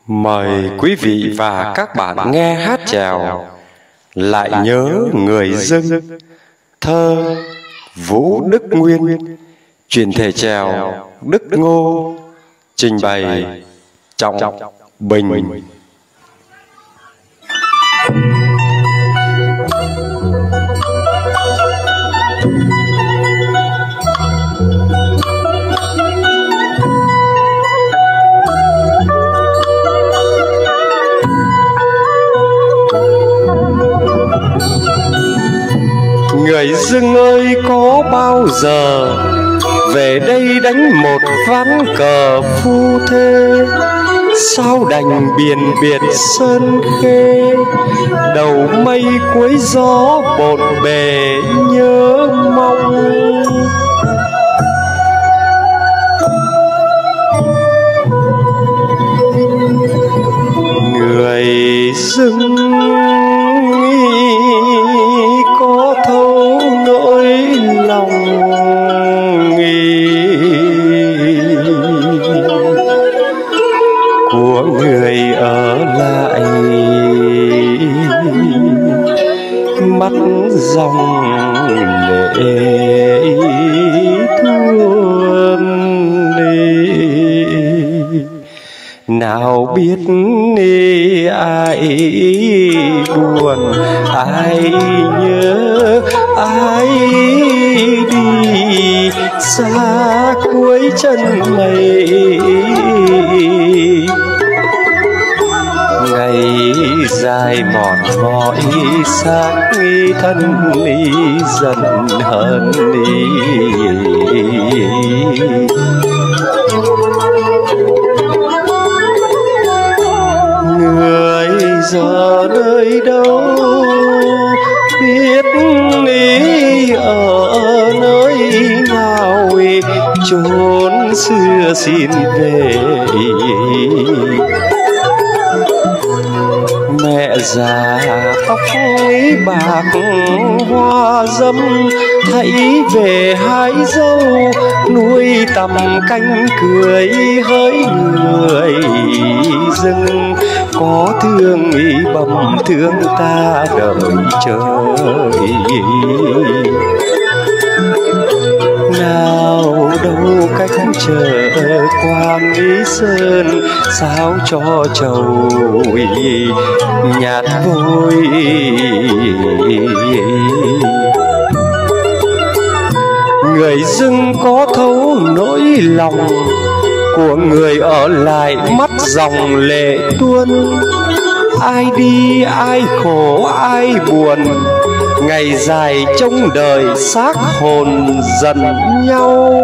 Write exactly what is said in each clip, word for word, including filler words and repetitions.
Mời quý vị và các bạn nghe hát chèo Lại nhớ người dưng, thơ Vũ Đức Nguyên, chuyển thể chèo Đức Ngô, trình bày Trọng Bình. Người dưng ơi, có bao giờ về đây đánh một ván cờ phu thê? Sao đành biển biệt sơn khê, đầu mây cuối gió bộn bề nhớ mong. Người dưng có thấu nỗi lòng của người ở lại, mắt dòng lệ tuôn đi. Nào biết đi ai buồn, ai nhớ, ai đi xa cuối chân mây. Ngày dài mòn mỏi xác thân đi dần hơn đi. Người giờ nơi đâu biết đi ở nơi nào, chốn xưa xin về. Mẹ già tóc bạc hoa dâm, hãy về hái dâu nuôi tầm canh cười hỡi người dưng. Có thương ý bầm thương ta đợi trời, nào đâu cách chờ Quan Lý Sơn. Sao cho trầu nhạt vôi, người dưng có thấu nỗi lòng của người ở lại, mắt dòng lệ tuôn. Ai đi ai khổ ai buồn, ngày dài trông đời xác hồn dần nhau.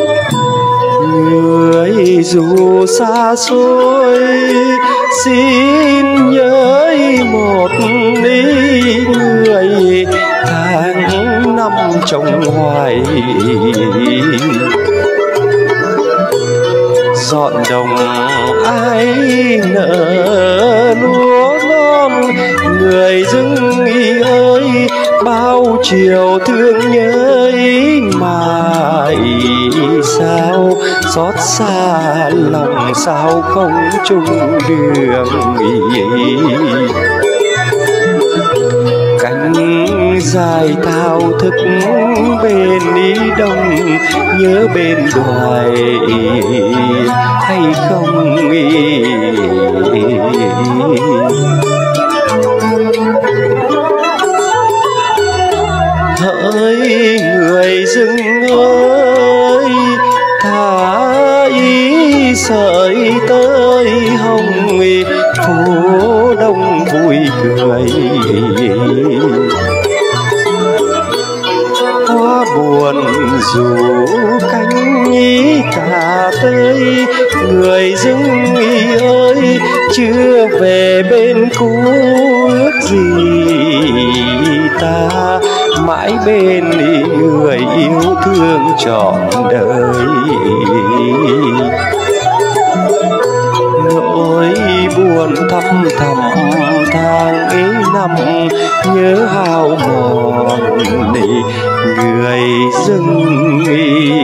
Người dù xa xôi xin nhớ một đi người, tháng năm trông hoài. Dọn đồng ai nở lúa non, người dưng ơi bao chiều thương nhớ mà sao xót xa lòng, sao không chung đường. Cánh dài thao thức bên đi đông, nhớ bên đoài hay không? Hỡi người dưng ơi, thả ý sợi tơi hồng, phố đông vui cười. Hoa buồn dù cánh nhí tà tơi, người dưng ơi chưa về bên cũ. Ước gì ta mãi bên người yêu thương trọn đời. Nỗi buồn thăm thầm tháng ấy năm, nhớ hao mòn người dưng.